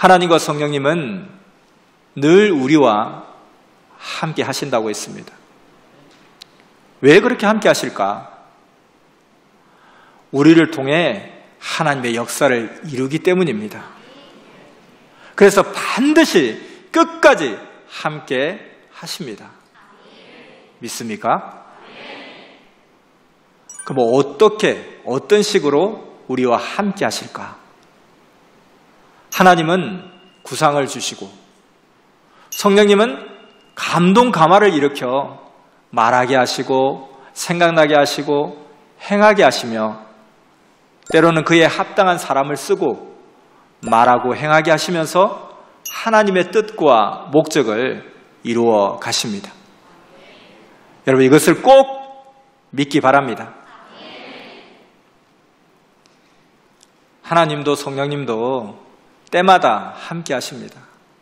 하나님과 성령님은 늘 우리와 함께 하신다고 했습니다. 왜 그렇게 함께 하실까? 우리를 통해 하나님의 역사를 이루기 때문입니다. 그래서 반드시 끝까지 함께 하십니다. 믿습니까? 그럼 어떻게, 어떤 식으로 우리와 함께 하실까? 하나님은 구상을 주시고 성령님은 감동 감화를 일으켜 말하게 하시고 생각나게 하시고 행하게 하시며 때로는 그에 합당한 사람을 쓰고 말하고 행하게 하시면서 하나님의 뜻과 목적을 이루어 가십니다. 여러분 이것을 꼭 믿기 바랍니다. 하나님도 성령님도 때마다 함께 하십니다.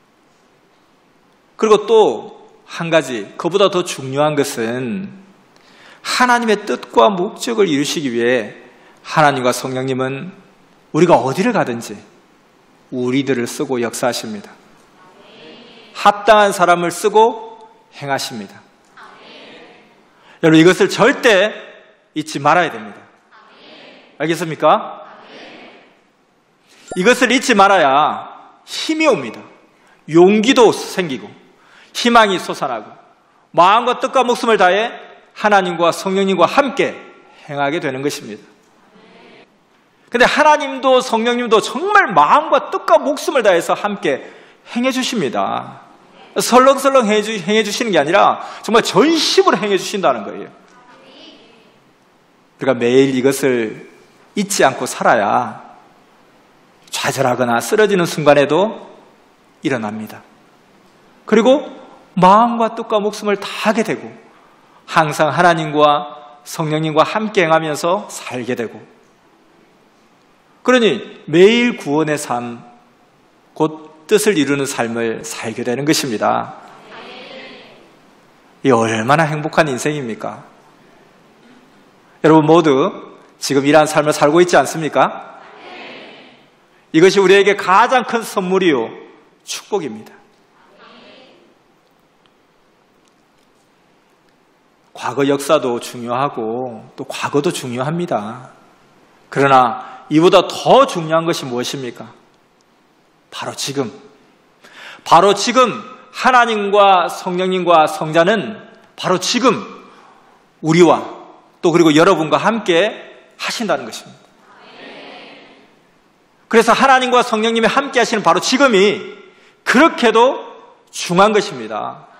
그리고 또 한 가지, 그보다 더 중요한 것은 하나님의 뜻과 목적을 이루시기 위해 하나님과 성령님은 우리가 어디를 가든지 우리들을 쓰고 역사하십니다. 합당한 사람을 쓰고 행하십니다. 여러분 이것을 절대 잊지 말아야 됩니다. 알겠습니까? 이것을 잊지 말아야 힘이 옵니다. 용기도 생기고 희망이 솟아나고 마음과 뜻과 목숨을 다해 하나님과 성령님과 함께 행하게 되는 것입니다. 그런데 하나님도 성령님도 정말 마음과 뜻과 목숨을 다해서 함께 행해 주십니다. 설렁설렁 행해 주시는 게 아니라 정말 전심으로 행해 주신다는 거예요. 그러니까 매일 이것을 잊지 않고 살아야 좌절하거나 쓰러지는 순간에도 일어납니다. 그리고 마음과 뜻과 목숨을 다하게 되고 항상 하나님과 성령님과 함께 행하면서 살게 되고 그러니 매일 구원의 삶, 곧 뜻을 이루는 삶을 살게 되는 것입니다. 이 얼마나 행복한 인생입니까? 여러분 모두 지금 이러한 삶을 살고 있지 않습니까? 이것이 우리에게 가장 큰 선물이요 축복입니다. 과거 역사도 중요하고 또 과거도 중요합니다. 그러나 이보다 더 중요한 것이 무엇입니까? 바로 지금 하나님과 성령님과 성자는 바로 지금 우리와 또 그리고 여러분과 함께 하신다는 것입니다. 그래서 하나님과 성령님이 함께 하시는 바로 지금이 그렇게도 중요한 것입니다.